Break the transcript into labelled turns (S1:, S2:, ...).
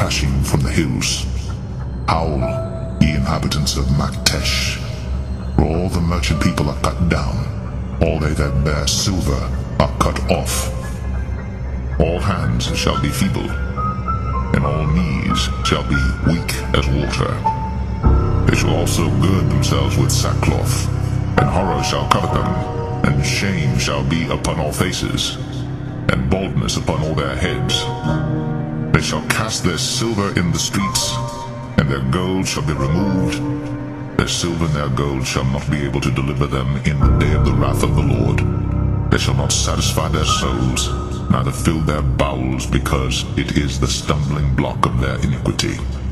S1: crashing from the hills. Howl, ye inhabitants of Maktesh, for all the merchant people are cut down, all they that bear silver are cut off. All hands shall be feeble, and all knees shall be weak as water. They shall also gird themselves with sackcloth, and horror shall cover them, and shame shall be upon all faces, and baldness upon all their heads. They shall cast their silver in the streets, and their gold shall be removed. Their silver and their gold shall not be able to deliver them in the day of the wrath of the Lord. They shall not satisfy their souls, neither fill their bowels, because it is the stumbling block of their iniquity.